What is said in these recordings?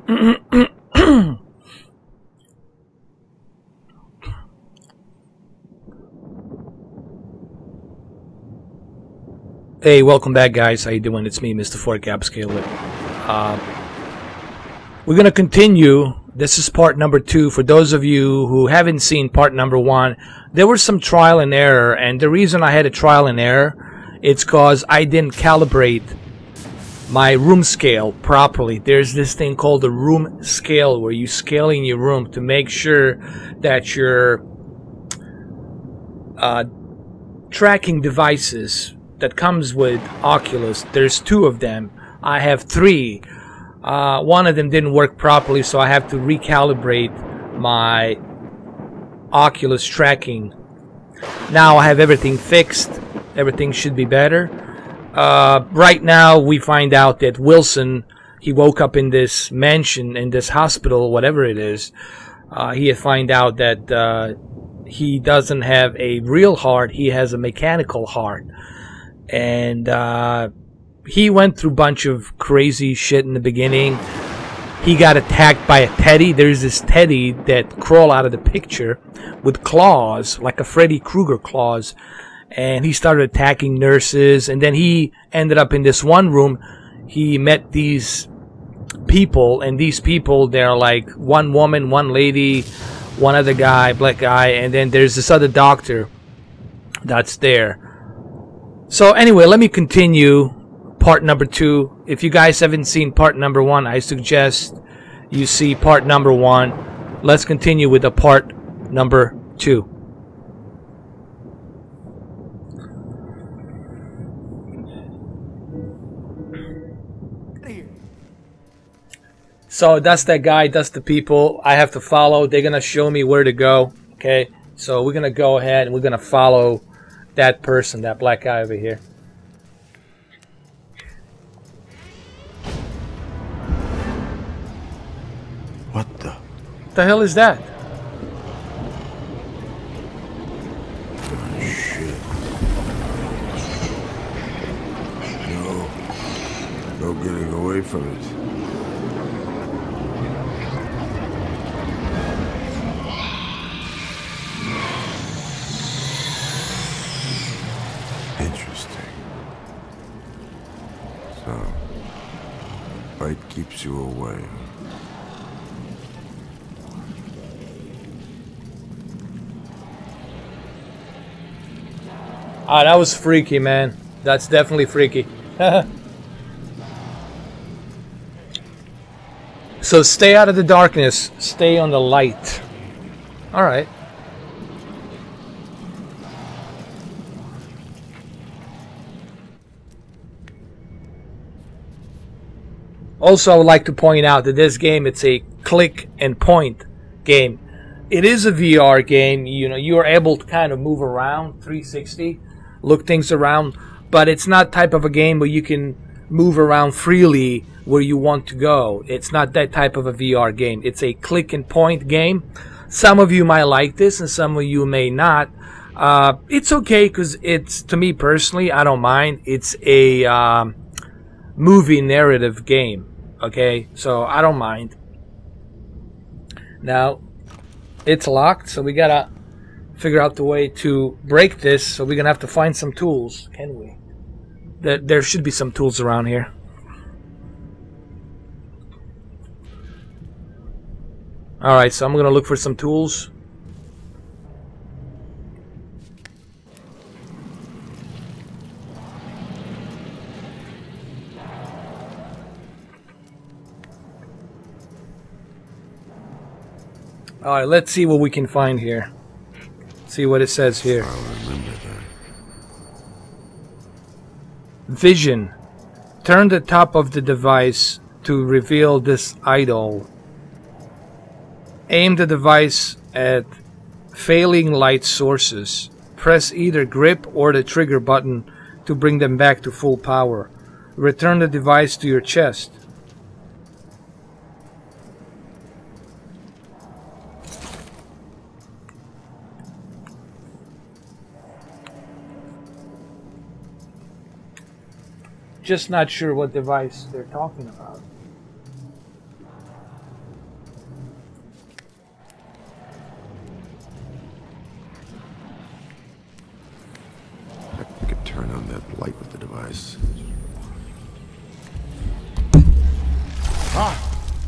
Hey, welcome back, guys. How you doing? It's me, Mr. 4K Upscaler. We're going to continue. This is part number 2. For those of you who haven't seen part number 1, there was some trial and error, and the reason I had a trial and error, it's because I didn't calibrate my room scale properly. There's this thing called the room scale, where you scaling your room to make sure that your tracking devices that comes with Oculus, there's 2 of them. I have 3. One of them didn't work properly, so I have to recalibrate my Oculus tracking. Now I have everything fixed. Everything should be better. Right now we find out that Wilson, he woke up in this mansion, in this hospital, whatever it is. He had find out that he doesn't have a real heart, he has a mechanical heart. And he went through a bunch of crazy shit in the beginning. He got attacked by a teddy. There's this teddy that crawl out of the picture with claws, like a Freddy Krueger claws. And he started attacking nurses. And then he ended up in this one room. He met these people. And these people, they're like one woman, one lady, one other guy, black guy. And then there's this other doctor that's there. So anyway, let me continue part number 2. If you guys haven't seen part number 1, I suggest you see part number 1. Let's continue with the part number 2. So that's that guy, that's the people I have to follow. They're going to show me where to go. Okay, so we're going to go ahead and we're going to follow that person, that black guy over here. What the hell is that? Oh, shit. No getting away from it. Fight keeps you away. Ah, that was freaky, man. That's definitely freaky. So stay out of the darkness. Stay on the light. Alright. Also, I would like to point out that this game, it's a click and point game. It is a VR game. You know, you are able to kind of move around 360, look things around, but it's not type of a game where you can move around freely where you want to go. It's not that type of a VR game. It's a click and point game. Some of you might like this and some of you may not. It's okay because it's, to me personally, I don't mind. It's a movie narrative game. Okay, so I don't mind. Now it's locked, so we gotta figure out the way to break this. So we're gonna have to find some tools, can we? There should be some tools around here. Alright, so I'm gonna look for some tools. Alright, let's see what we can find here. See what it says here. I'll remember that. Vision. Turn the top of the device to reveal this idol. Aim the device at failing light sources. Press either grip or the trigger button to bring them back to full power. Return the device to your chest. Just not sure what device they're talking about. on that light with the device. Ah!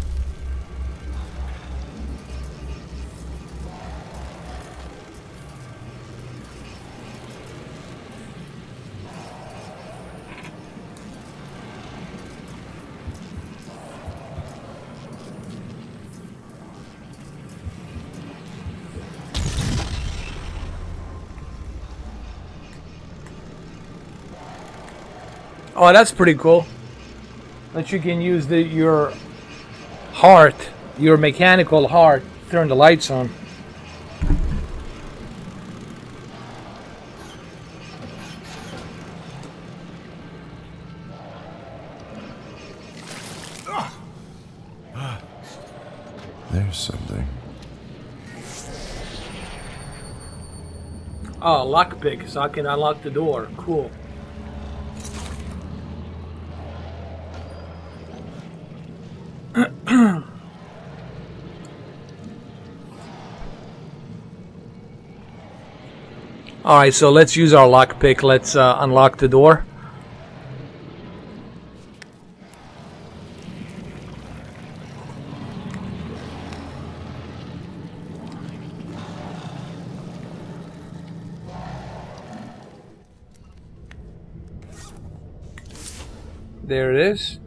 Oh, that's pretty cool. That you can use your heart, your mechanical heart, turn the lights on. There's something. Oh, lockpick, so I can unlock the door. Cool. Alright, so let's use our lockpick. Let's unlock the door. There it is.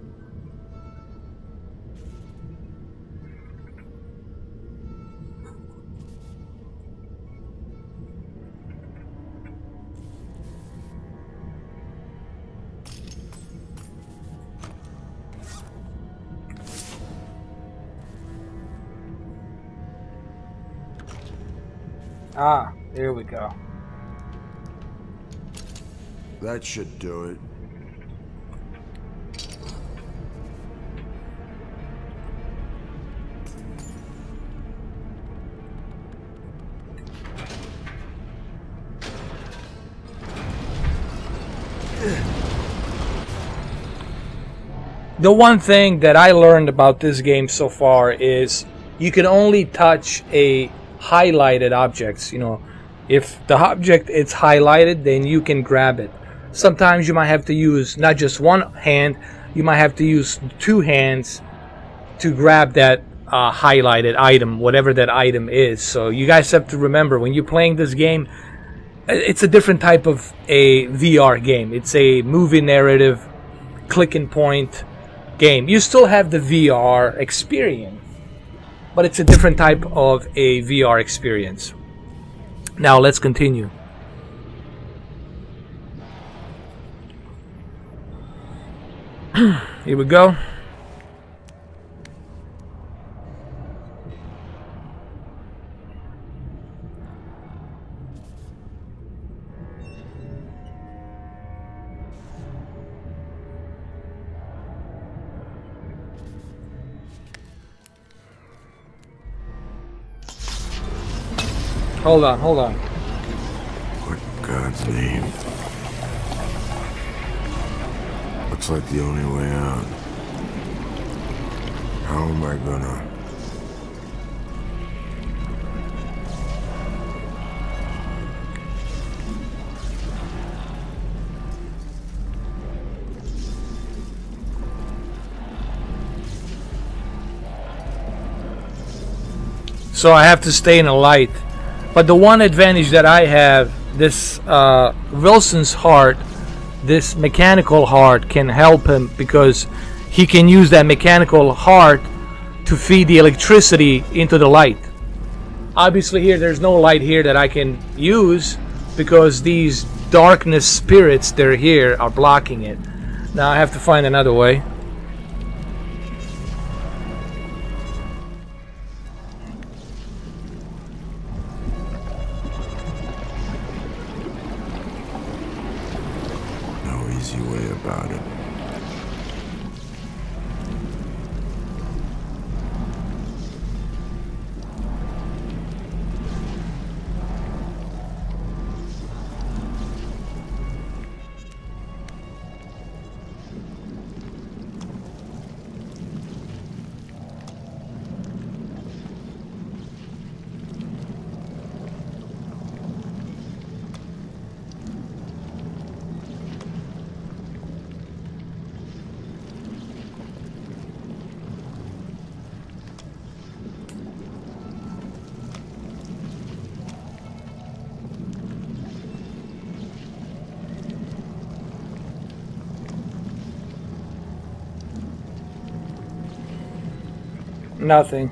Ah, there we go. That should do it. The one thing that I learned about this game so far is you can only touch a highlighted objects. You know, if the object is highlighted, then you can grab it. Sometimes you might have to use not just one hand, you might have to use two hands to grab that highlighted item, whatever that item is. So you guys have to remember, when you're playing this game, it's a different type of a VR game. It's a movie narrative, click and point game. You still have the VR experience, but it's a different type of a VR experience. Now let's continue. Here we go. Hold on, hold on. What in God's name? Looks like the only way out. How am I gonna... So I have to stay in a light. But the one advantage that I have, this Wilson's heart, this mechanical heart can help him, because he can use that mechanical heart to feed the electricity into the light. Obviously here there's no light here that I can use because these darkness spirits that are here are blocking it. Now I have to find another way. About it. Nothing.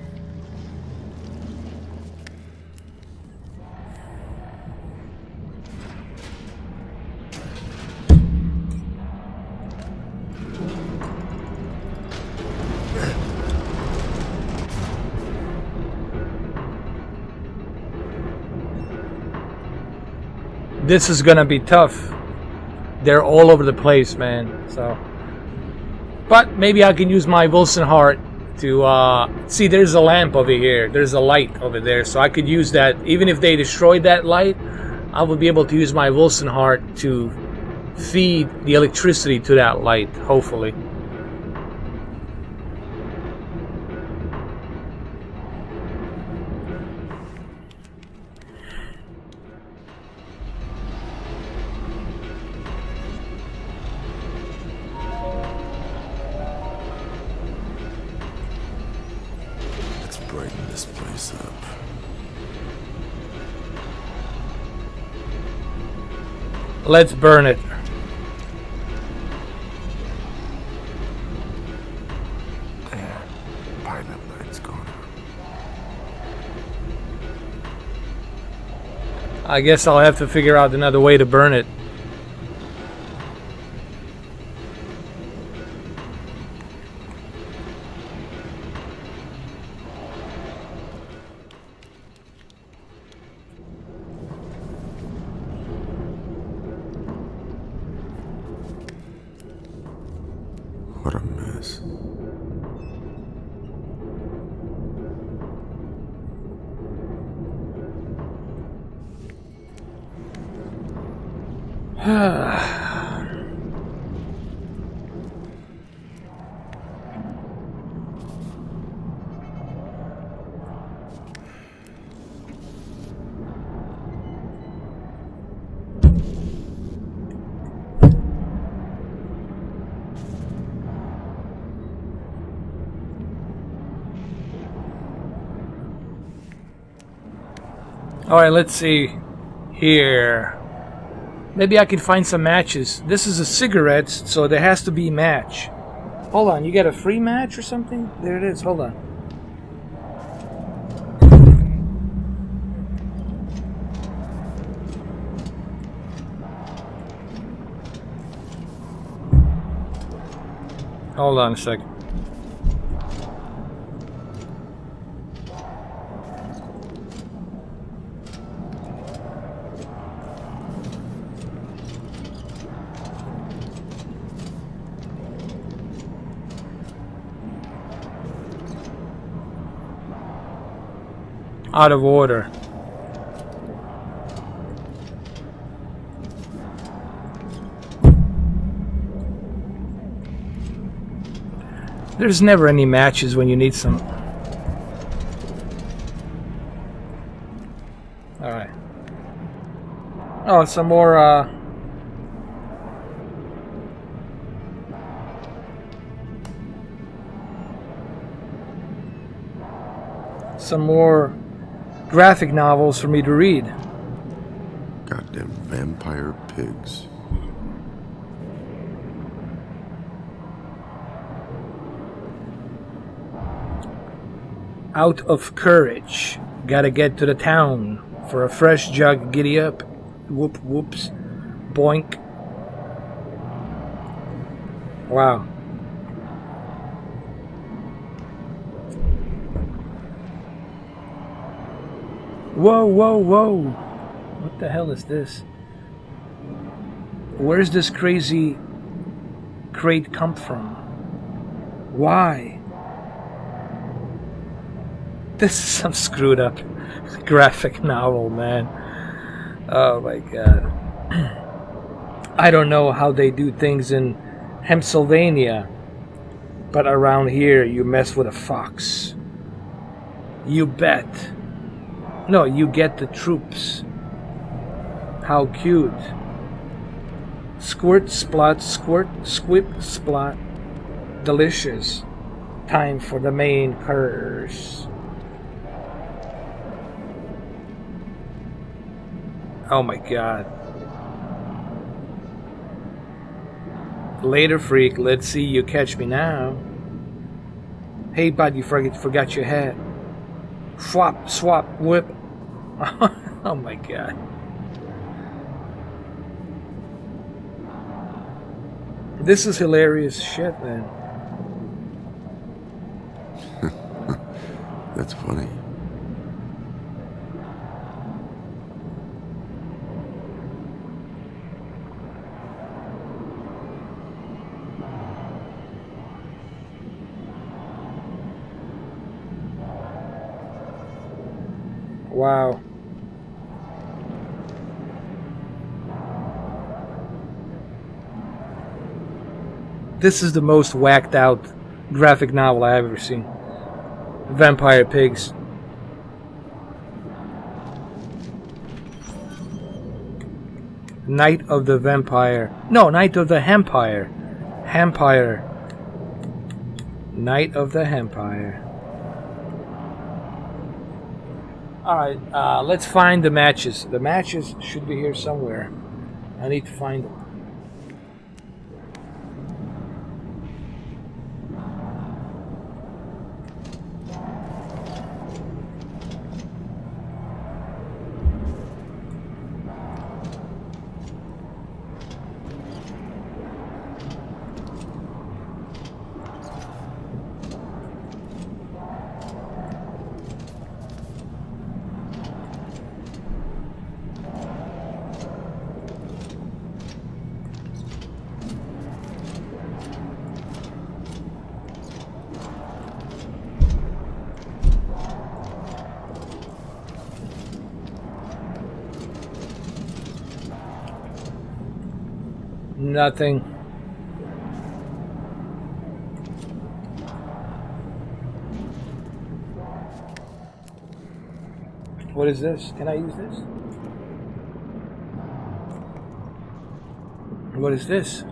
This is gonna be tough. They're all over the place, man. So, but maybe I can use my Wilson heart to see. There's a lamp over here. There's a light over there, so I could use that. Even if they destroyed that light, I would be able to use my Wilson heart to feed the electricity to that light. Hopefully. Brighten this place up. Let's burn it. There. Pilot light's gone out. I guess I'll have to figure out another way to burn it. What a mess. Alright, let's see here. Maybe I can find some matches. This is a cigarette, so there has to be a match. Hold on, you get a free match or something? There it is, hold on. Hold on a second. Out of order. There's never any matches when you need some. Alright. Oh, some more, some more graphic novels for me to read. Goddamn vampire pigs. Out of courage. Gotta get to the town for a fresh jug. Giddy up. Whoop whoops. Boink. Wow. Whoa, whoa, whoa. What the hell is this? Where's this crazy crate come from? Why? This is some screwed up graphic novel, man. Oh my god. I don't know how they do things in Pennsylvania, but around here you mess with a fox. You bet. No, you get the troops. How cute. Squirt, splot, squirt, squip, splot. Delicious. Time for the main course. Oh my god. Later, freak. Let's see you catch me now. Hey, bud, you forgot your hat. Swap, swap, whip. Oh my god. This is hilarious shit, man. That's funny. Wow. This is the most whacked out graphic novel I've ever seen. Vampire pigs. Night of the Vampire. No, Night of the Hampire. Hampire. Night of the Hampire. Alright, let's find the matches. The matches should be here somewhere. I need to find them. Nothing. What is this? Can I use this? What is this?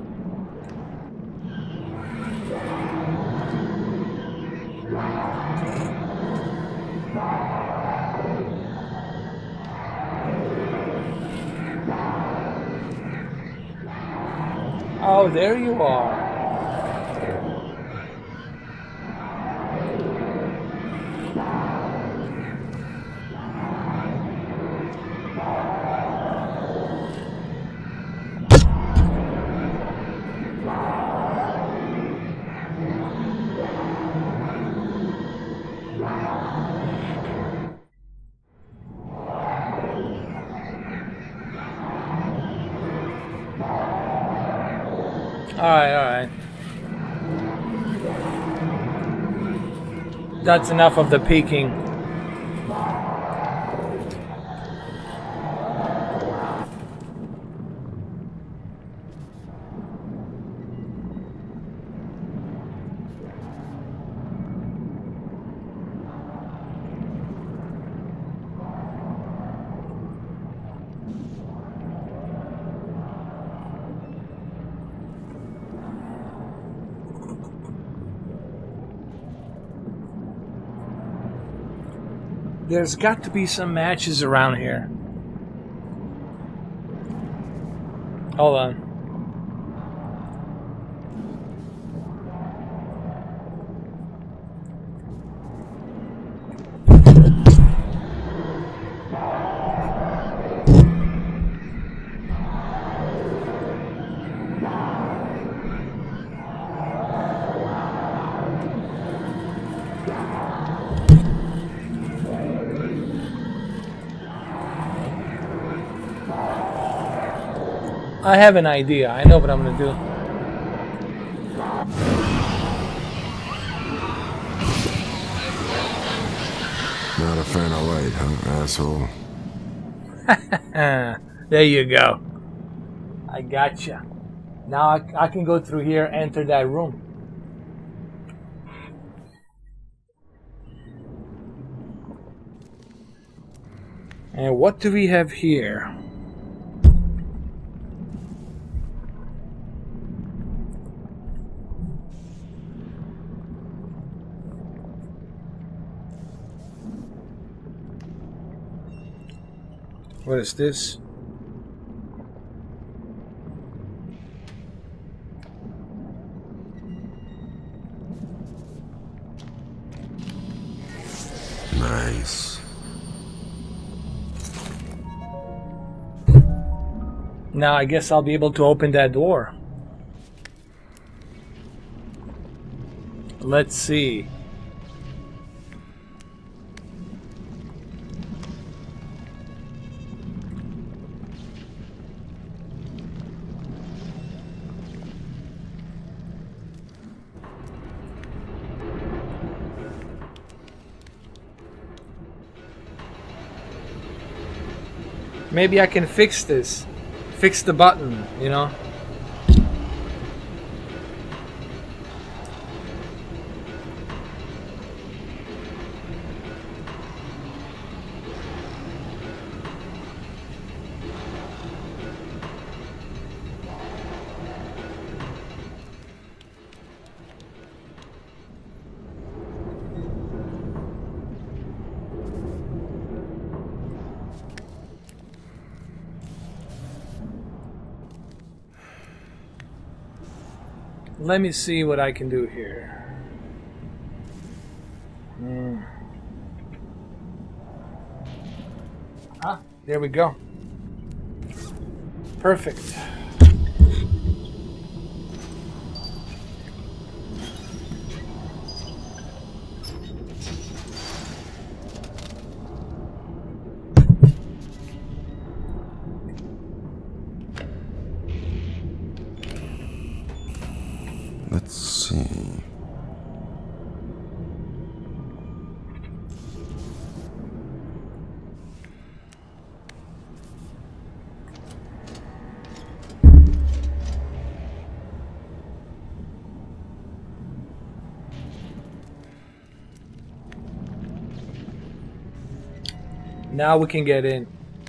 Oh, there you are. Alright. That's enough of the peeking. There's got to be some matches around here. Hold on. I have an idea. I know what I'm gonna do. Not a fan of light, huh, asshole? There you go. I gotcha. Now I can go through here, enter that room. And what do we have here? What is this? Nice. Now I guess I'll be able to open that door. Let's see. Maybe I can fix this. Fix the button, you know? Let me see what I can do here. Ah, there we go. Perfect. Let's see. Now we can get in.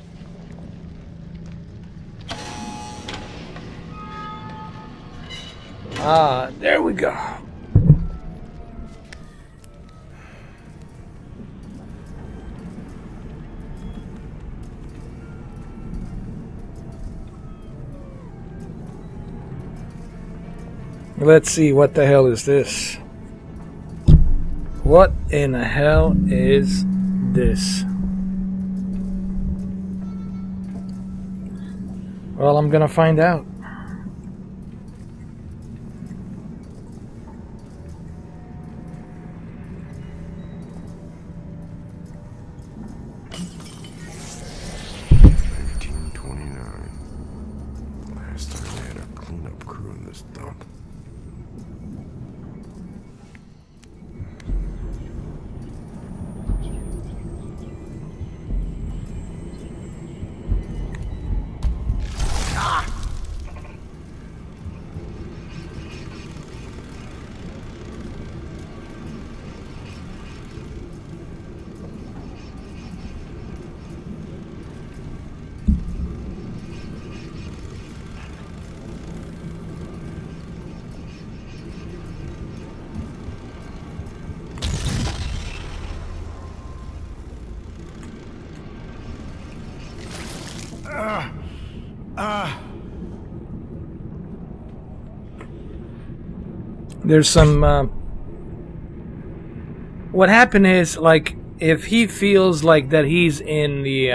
Ah, there we go. Let's see, what the hell is this? What in the hell is this? Well, I'm gonna find out. There's some what happened is, like, if he feels like that he's in the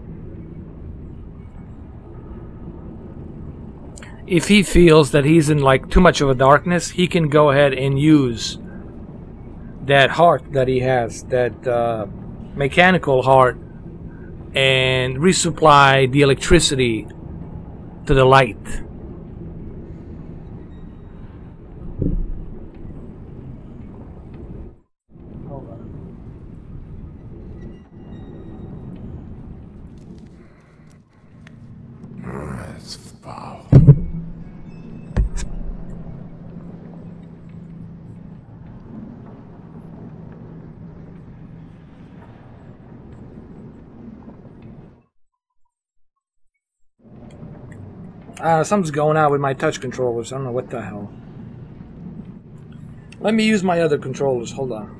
if he feels that he's in like too much of a darkness, he can go ahead and use that heart that he has, that mechanical heart, and resupply the electricity to the light. That's foul. Something's going on with my touch controllers. I don't know what the hell. Let me use my other controllers. Hold on.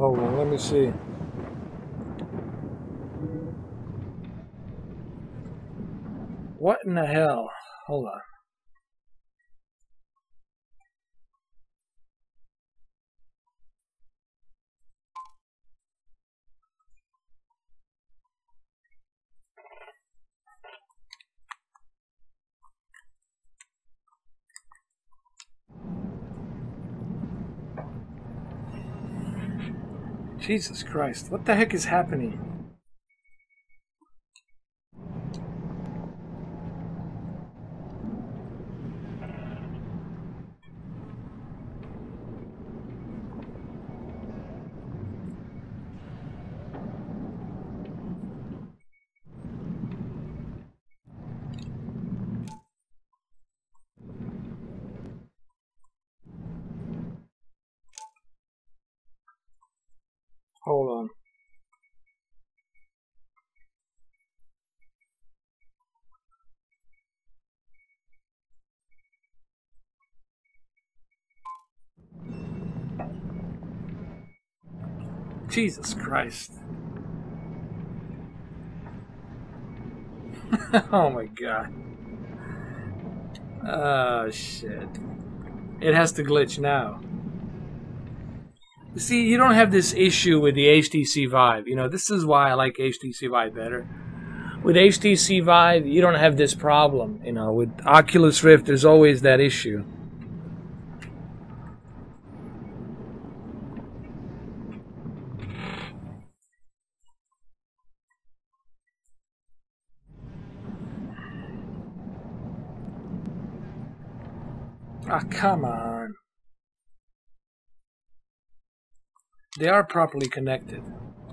Hold on, let me see. What in the hell? Hold on. Jesus Christ, what the heck is happening? Hold on. Jesus Christ. Oh my god. Oh shit. It has to glitch now. You see, you don't have this issue with the HTC Vive. You know, this is why I like HTC Vive better. With HTC Vive, you don't have this problem. You know, with Oculus Rift, there's always that issue. Ah, come on. They are properly connected.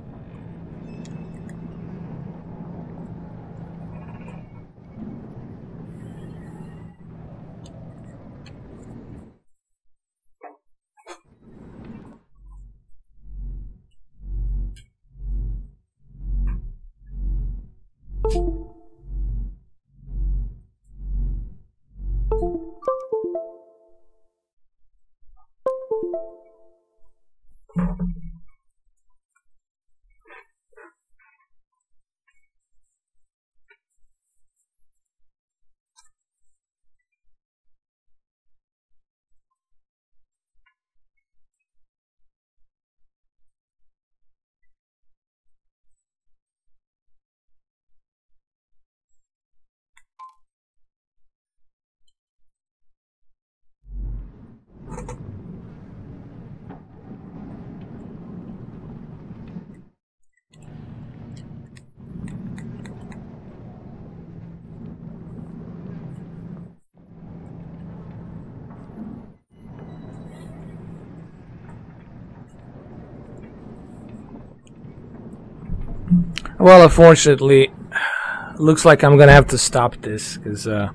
Well, unfortunately, looks like I'm gonna have to stop this because I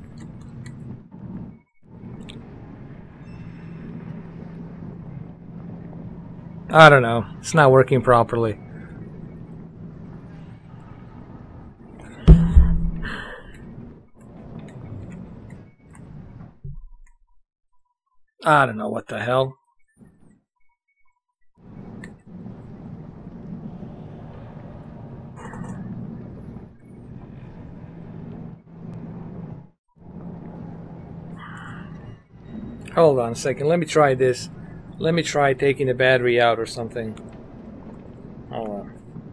don't know, it's not working properly. I don't know what the hell. Hold on a second, let me try this. Let me try taking the battery out or something. Hold on.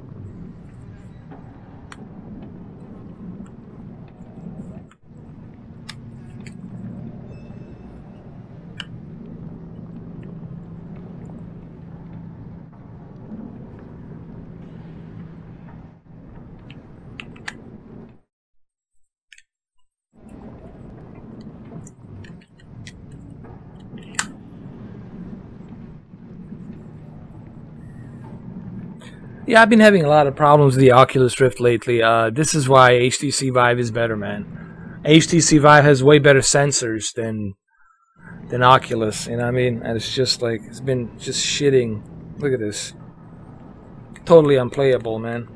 Yeah, I've been having a lot of problems with the Oculus Rift lately. This is why HTC Vive is better, man. HTC Vive has way better sensors than Oculus, you know what I mean? And it's just like, it's been just shitting. Look at this. Totally unplayable, man.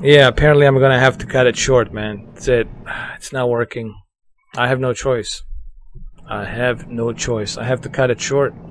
Yeah, apparently I'm gonna have to cut it short, man. That's it. It's not working. I have no choice. I have no choice. I have to cut it short.